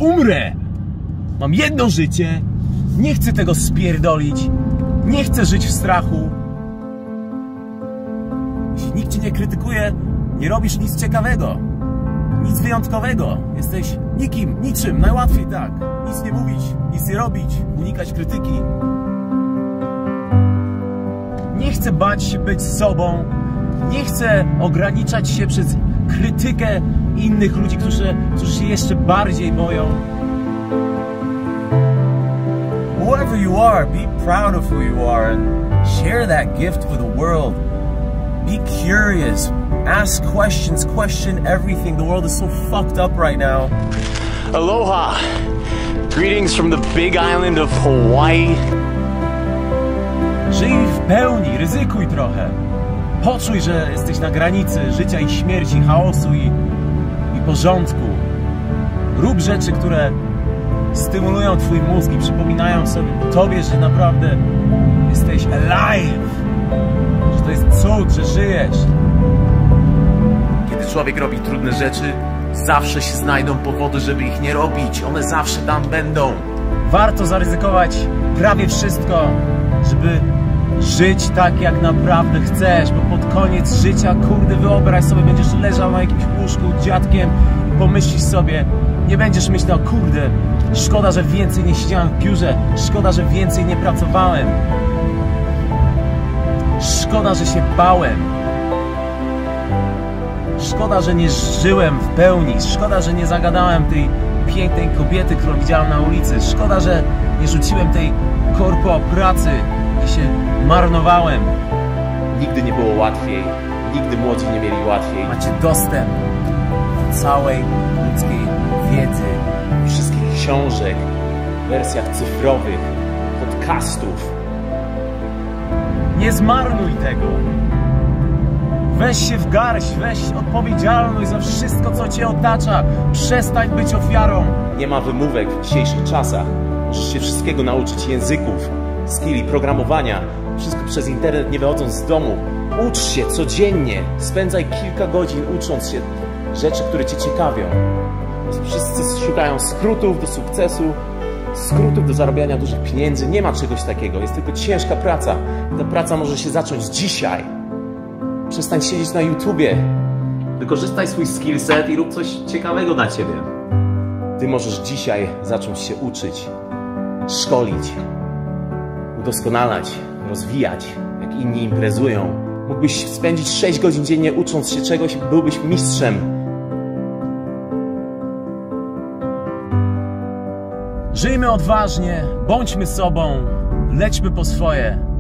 umrę. Mam jedno życie. Nie chcę tego spierdolić. Nie chcę żyć w strachu. Jeśli nikt cię nie krytykuje, nie robisz nic ciekawego. Nic wyjątkowego. Jesteś nikim, niczym. Najłatwiej tak. Nic nie mówić, nic nie robić. Unikać krytyki. Nie chcę bać się być sobą. Nie chcę ograniczać się przez krytykę innych ludzi, którzy się jeszcze bardziej boją. Whoever you are, be proud of who you are and share that gift with the world. Be curious. Ask questions. Question everything. The world is so fucked up right now. Aloha. Greetings from the big island of Hawaii. Żyj w pełni, ryzykuj trochę. Poczuj, że jesteś na granicy życia i śmierci, chaosu i porządku. Rób rzeczy, które stymulują twój mózg i przypominają tobie, że naprawdę jesteś alive. Że to jest cud, że żyjesz. Kiedy człowiek robi trudne rzeczy, zawsze się znajdą powody, żeby ich nie robić. One zawsze tam będą. Warto zaryzykować prawie wszystko, żeby żyć tak, jak naprawdę chcesz, bo pod koniec życia, kurde, wyobraź sobie, będziesz leżał na jakimś łóżku dziadkiem i pomyślisz sobie, nie będziesz myślał, kurde, szkoda, że więcej nie siedziałem w biurze, szkoda, że więcej nie pracowałem, szkoda, że się bałem, szkoda, że nie żyłem w pełni, szkoda, że nie zagadałem tej pięknej kobiety, którą widziałem na ulicy, szkoda, że nie rzuciłem tej korpo pracy i się marnowałem. Nigdy nie było łatwiej, nigdy młodzi nie mieli łatwiej. Macie dostęp do całej ludzkiej wiedzy, wszystkich książek, w wersjach cyfrowych, podcastów. Nie zmarnuj tego. Weź się w garść, weź odpowiedzialność za wszystko, co cię otacza. Przestań być ofiarą. Nie ma wymówek w dzisiejszych czasach. Możesz się wszystkiego nauczyć, języków, skilli, programowania. Wszystko przez internet, nie wychodząc z domu. Ucz się codziennie. Spędzaj kilka godzin ucząc się rzeczy, które cię ciekawią. Wszyscy szukają skrótów do sukcesu, skrótów do zarabiania dużych pieniędzy. Nie ma czegoś takiego. Jest tylko ciężka praca. Ta praca może się zacząć dzisiaj. Przestań siedzieć na YouTubie. Wykorzystaj swój skillset i rób coś ciekawego dla ciebie. Ty możesz dzisiaj zacząć się uczyć, szkolić, udoskonalać, rozwijać, jak inni imprezują. Mógłbyś spędzić 6 godzin dziennie ucząc się czegoś i byłbyś mistrzem. Żyjmy odważnie, bądźmy sobą, lećmy po swoje.